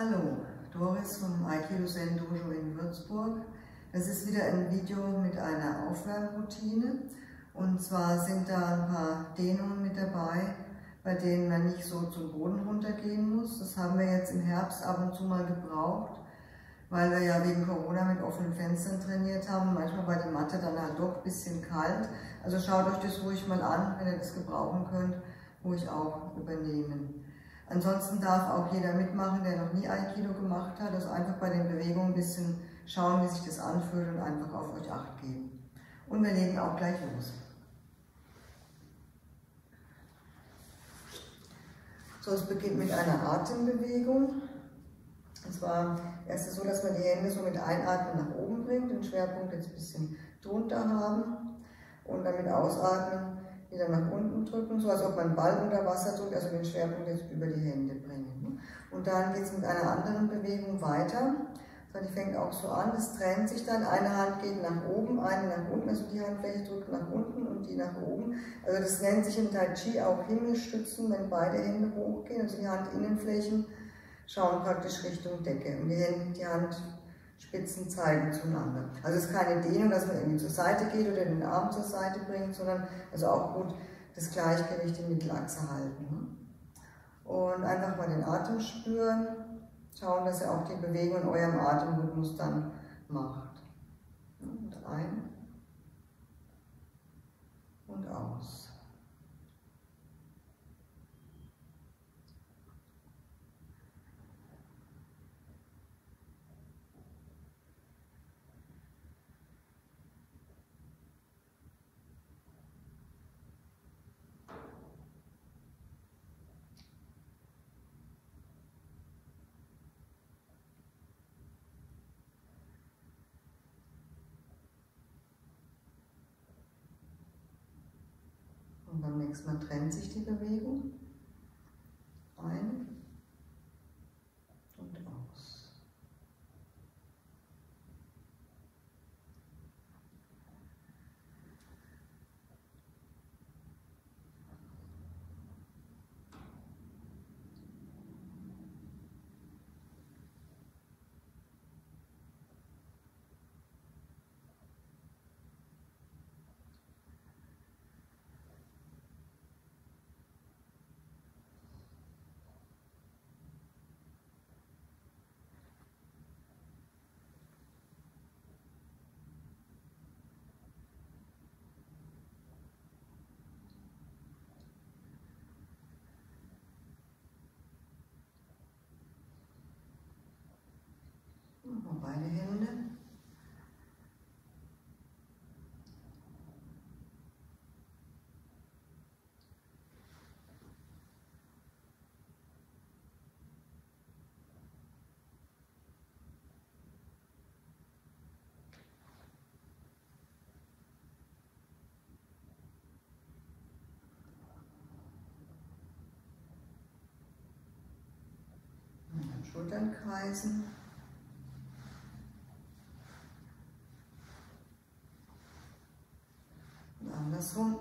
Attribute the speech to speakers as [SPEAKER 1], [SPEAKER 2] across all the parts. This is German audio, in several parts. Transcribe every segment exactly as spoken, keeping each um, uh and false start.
[SPEAKER 1] Hallo, Doris vom Aikido Zen Dojo in Würzburg. Das ist wieder ein Video mit einer Aufwärmroutine. Und zwar sind da ein paar Dehnungen mit dabei, bei denen man nicht so zum Boden runtergehen muss. Das haben wir jetzt im Herbst ab und zu mal gebraucht, weil wir ja wegen Corona mit offenen Fenstern trainiert haben. Manchmal war die Matte dann halt doch ein bisschen kalt. Also schaut euch das ruhig mal an, wenn ihr das gebrauchen könnt, ruhig auch übernehmen. Ansonsten darf auch jeder mitmachen, der noch nie Aikido gemacht hat. Also einfach bei den Bewegungen ein bisschen schauen, wie sich das anfühlt und einfach auf euch Acht geben. Und wir legen auch gleich los. So, es beginnt mit einer Atembewegung. Und zwar erst ist es so, dass wir die Hände so mit Einatmen nach oben bringen, den Schwerpunkt jetzt ein bisschen drunter haben und dann mit Ausatmen wieder nach unten drücken, so als ob man einen Ball unter Wasser drückt, also den Schwerpunkt jetzt über die Hände bringen. Und dann geht es mit einer anderen Bewegung weiter. Die fängt auch so an, es trennt sich dann, eine Hand geht nach oben, eine nach unten, also die Handfläche drückt nach unten und die nach oben. Also das nennt sich im Tai Chi auch Himmelstützen, wenn beide Hände hochgehen, also die Handinnenflächen schauen praktisch Richtung Decke und die, Hände, die Handspitzen zeigen zueinander. Also es ist keine Dehnung, dass man irgendwie zur Seite geht oder den Arm zur Seite bringt, sondern also auch gut das Gleichgewicht in Mittelachse halten. Und einfach mal den Atem spüren. Schauen, dass ihr auch die Bewegung in eurem Atemrhythmus dann macht. Und ein und aus. Und beim nächsten Mal trennt sich die Bewegung. Ein und aus. Nochmal beide Hände. Und dann Schultern kreisen. Andersrum.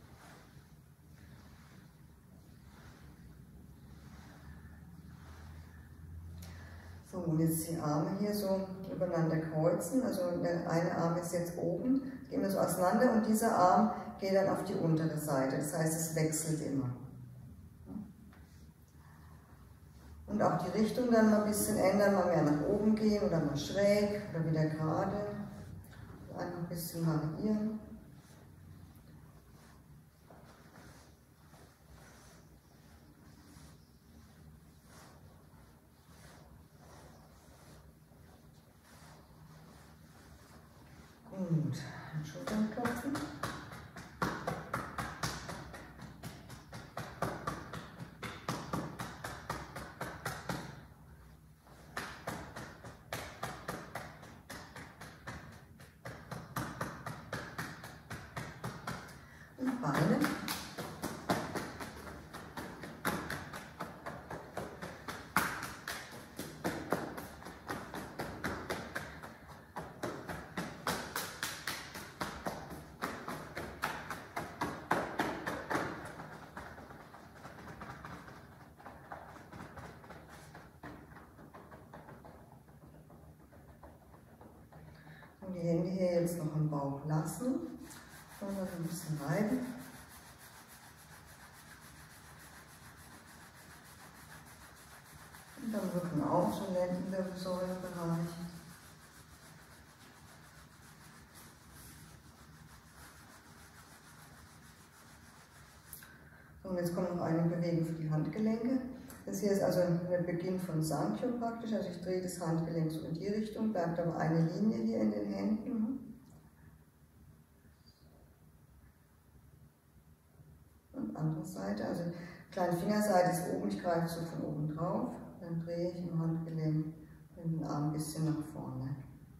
[SPEAKER 1] So, und jetzt die Arme hier so übereinander kreuzen. Also der eine Arm ist jetzt oben, gehen wir so auseinander und dieser Arm geht dann auf die untere Seite. Das heißt, es wechselt immer. Und auch die Richtung dann mal ein bisschen ändern, mal mehr nach oben gehen oder mal schräg oder wieder gerade. Einfach ein bisschen variieren. Gut, Schultern klopfen. Und Beine. Und die Hände hier jetzt noch am Bauch lassen. Und noch ein bisschen reiben. Und dann Rücken auch, so Lendenwirbelsäulenbereich. Und jetzt kommt noch eine Bewegung für die Handgelenke. Das hier ist also der Beginn von Sankhya praktisch, also ich drehe das Handgelenk so in die Richtung, bleibt aber eine Linie hier in den Händen. Und andere Seite, also kleine Fingerseite ist oben, ich greife so von oben drauf, dann drehe ich im Handgelenk den Arm ein bisschen nach vorne.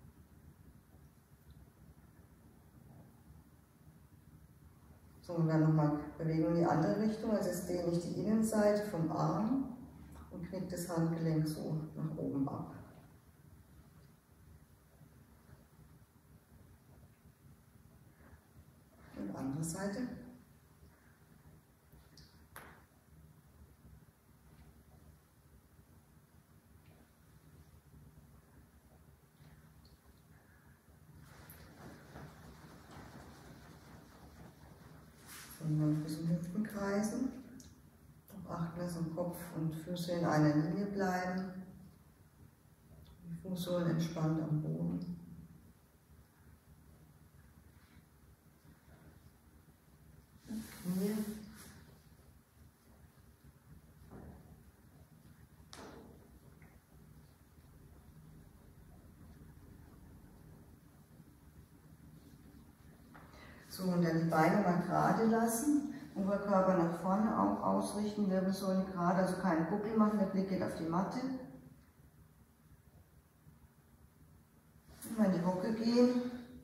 [SPEAKER 1] So, und dann nochmal Bewegung in die andere Richtung, also jetzt dehne ich die Innenseite vom Arm und knicke das Handgelenk so nach oben ab. Und andere Seite. Und dann ein bisschen Hüften kreisen. Auch achten, dass im Kopf und Füße in einer Linie bleiben. Die Fußsohlen entspannt am Boden. Knie. So, und dann die Beine mal gerade lassen, Oberkörper nach vorne auch ausrichten, Wirbelsäule gerade, also keinen Buckel machen, der Blick geht auf die Matte. Mal in die Hocke gehen.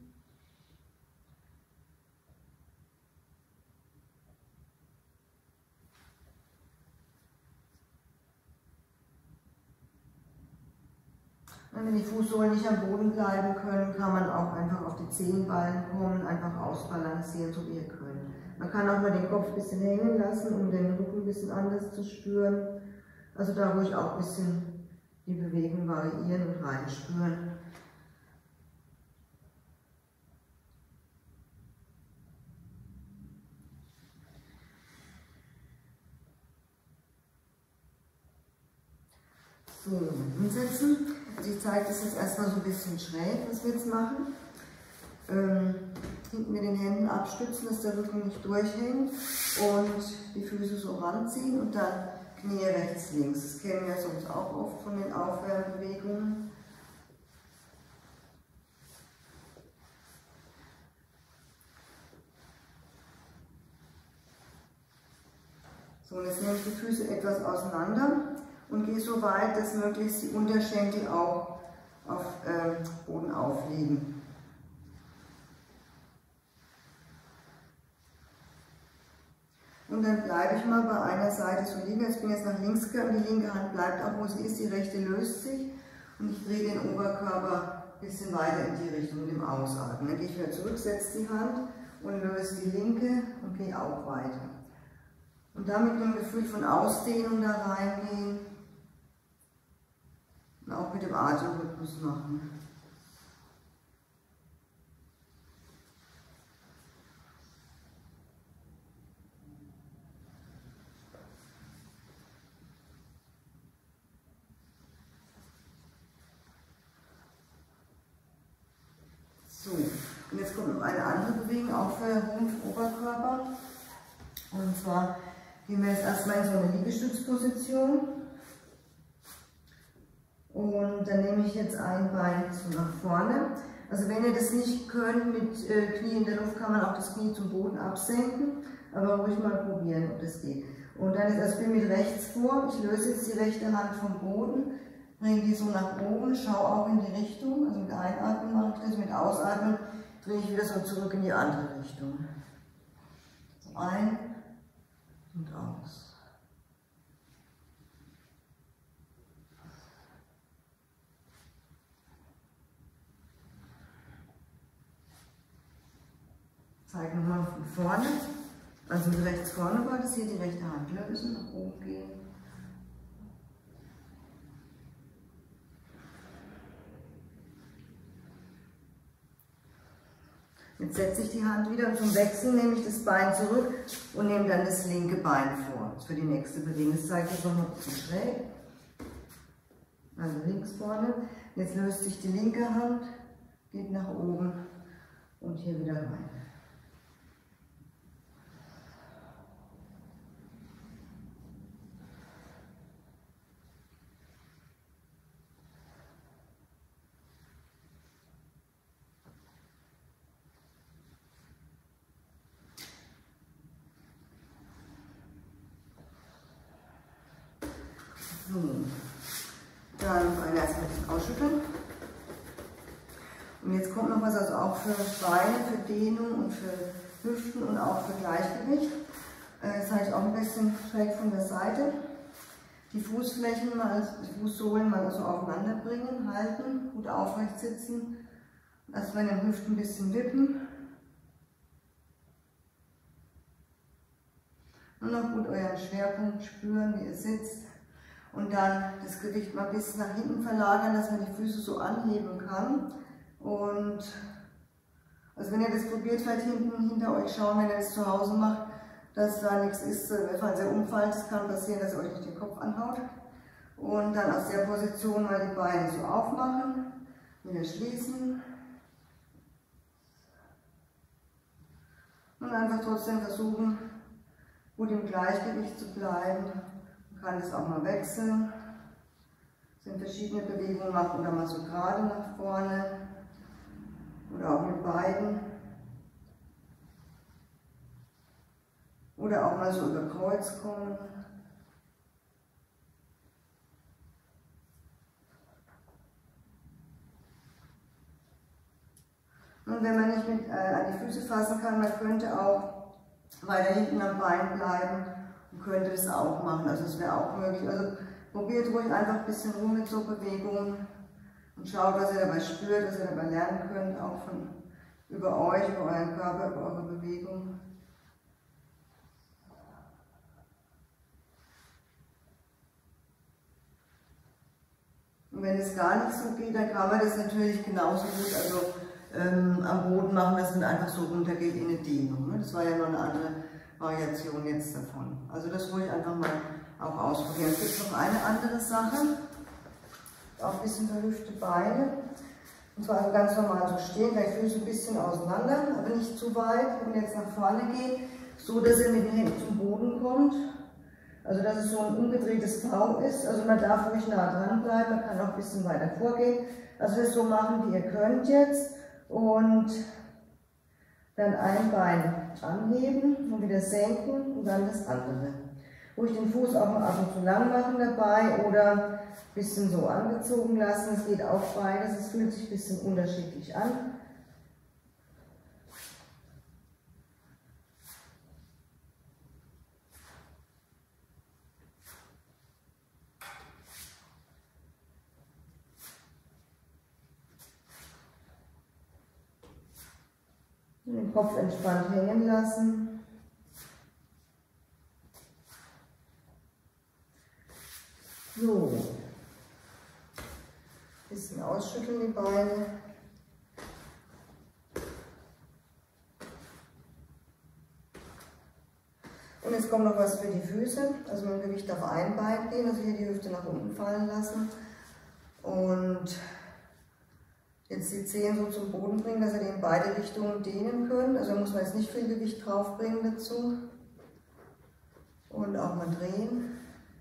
[SPEAKER 1] Und wenn die Fußsohlen nicht am Boden bleiben können, kann man auch einfach auf die Zehenballen kommen, einfach ausbalancieren, so wie ihr könnt. Man kann auch mal den Kopf ein bisschen hängen lassen, um den Rücken ein bisschen anders zu spüren. Also da ruhig auch ein bisschen die Bewegung variieren und reinspüren. So, hinsetzen. Also ich zeige das jetzt erstmal so ein bisschen schräg, was wir jetzt machen. Ähm, hinten mit den Händen abstützen, dass der Rücken nicht durchhängt und die Füße so ranziehen und dann Knie rechts, links. Das kennen wir sonst auch oft von den Aufwärmbewegungen. So, und jetzt nehme ich die Füße etwas auseinander und gehe so weit, dass möglichst die Unterschenkel auch auf ähm, Boden aufliegen. Und dann bleibe ich mal bei einer Seite so liegen. Ich bin jetzt nach links gegangen, die linke Hand bleibt auch, wo sie ist, die rechte löst sich. Und ich drehe den Oberkörper ein bisschen weiter in die Richtung mit dem Ausatmen. Dann gehe ich wieder zurück, setze die Hand und löse die linke und gehe auch weiter. Und damit mit dem Gefühl von Ausdehnung da reingehen und auch mit dem Atemrhythmus machen. So, und jetzt kommt noch eine andere Bewegung, auch für Rumpf, Oberkörper. Und zwar gehen wir jetzt erstmal in so eine Liegestützposition. Und dann nehme ich jetzt ein Bein so nach vorne. Also wenn ihr das nicht könnt mit äh, Knie in der Luft, kann man auch das Knie zum Boden absenken. Aber ruhig mal probieren, ob das geht. Und dann ist das Bild mit rechts vor. Ich löse jetzt die rechte Hand vom Boden. Bringe die so nach oben, schaue auch in die Richtung, also mit Einatmen mache ich das, mit Ausatmen drehe ich wieder so zurück in die andere Richtung. So ein und aus. Zeige nochmal von vorne, also mit rechts vorne war das hier, die rechte Hand lösen, nach oben gehen. Jetzt setze ich die Hand wieder und zum Wechseln nehme ich das Bein zurück und nehme dann das linke Bein vor. Das ist für die nächste Bewegung. Das zeige ich jetzt nochmal ein bisschen schräg. Also links vorne. Jetzt löst sich die linke Hand, geht nach oben und hier wieder rein. So, dann noch einmal erstmal ausschütteln. Und jetzt kommt noch was, also auch für Beine, für Dehnung und für Hüften und auch für Gleichgewicht. Das zeige ich auch ein bisschen schräg von der Seite. Die Fußflächen mal, die Fußsohlen mal so aufeinander bringen, halten, gut aufrecht sitzen. Erstmal in den Hüften ein bisschen wippen. Und noch gut euren Schwerpunkt spüren, wie ihr sitzt. Und dann das Gewicht mal ein bisschen nach hinten verlagern, dass man die Füße so anheben kann. Und also wenn ihr das probiert, vielleicht hinten hinter euch schauen, wenn ihr das zu Hause macht, dass da nichts ist, falls ihr umfallt, es kann passieren, dass ihr euch nicht den Kopf anhaut. Und dann aus der Position mal die Beine so aufmachen, wieder schließen. Und einfach trotzdem versuchen, gut im Gleichgewicht zu bleiben. Man kann das auch mal wechseln. Es sind verschiedene Bewegungen machen oder mal so gerade nach vorne oder auch mit beiden. Oder auch mal so über Kreuz kommen. Und wenn man nicht mit, äh, an die Füße fassen kann, man könnte auch weiter hinten am Bein bleiben und könnte das auch machen. Also es wäre auch möglich. Also probiert ruhig einfach ein bisschen rum mit so Bewegungen und schaut, was ihr dabei spürt, was ihr dabei lernen könnt, auch von über euch, über euren Körper, über eure Bewegung. Und wenn es gar nicht so geht, dann kann man das natürlich genauso gut also, ähm, am Boden machen, dass man einfach so runtergeht in eine Dehnung. Ne? Das war ja noch eine andere Variation jetzt davon. Also das ruhig einfach mal auch ausprobieren. Es gibt noch eine andere Sache, auch ein bisschen verhüpfte Beine. Und zwar also ganz normal so stehen, gleich Füße ein bisschen auseinander, aber nicht zu weit, wenn ihr jetzt nach vorne geht, so dass ihr mit den Händen zum Boden kommt. Also dass es so ein umgedrehtes V ist, also man darf ruhig nah dran bleiben, man kann auch ein bisschen weiter vorgehen. Also das so machen, wie ihr könnt jetzt und dann ein Bein anheben und wieder senken und dann das andere. Ruhig den Fuß auch mal ab und zu lang machen dabei oder ein bisschen so angezogen lassen, es geht auch beides, es fühlt sich ein bisschen unterschiedlich an. Den Kopf entspannt hängen lassen. So. Bisschen ausschütteln die Beine. Und jetzt kommt noch was für die Füße. Also mit dem Gewicht auf ein Bein gehen, also hier die Hüfte nach unten fallen lassen. Und jetzt die Zehen so zum Boden bringen, dass ihr die in beide Richtungen dehnen könnt. Also da muss man jetzt nicht viel Gewicht draufbringen dazu. Und auch mal drehen.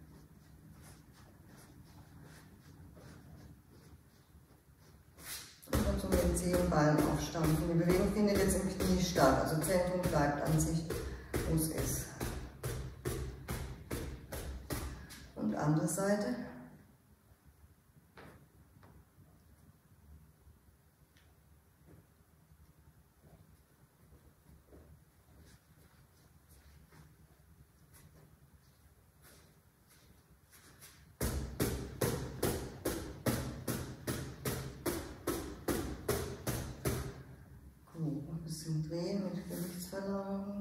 [SPEAKER 1] Und dann so mit den Zehenballen aufstampfen. Die Bewegung findet jetzt im Knie statt. Also Zentrum bleibt an sich, wo es ist. Und andere Seite. Ein bisschen drehen mit Gewichtsverlagerung.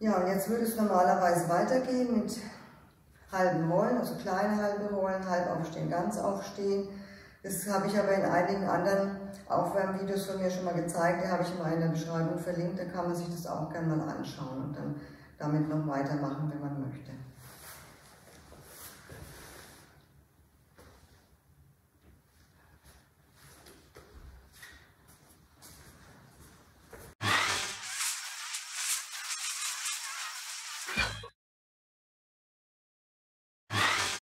[SPEAKER 1] Ja, und jetzt würde es normalerweise weitergehen mit halben Rollen, also kleine halbe Rollen, halb aufstehen, ganz aufstehen. Das habe ich aber in einigen anderen Aufwärmvideos von mir schon mal gezeigt, die habe ich immer in der Beschreibung verlinkt, da kann man sich das auch gerne mal anschauen und dann damit noch weitermachen, wenn man möchte.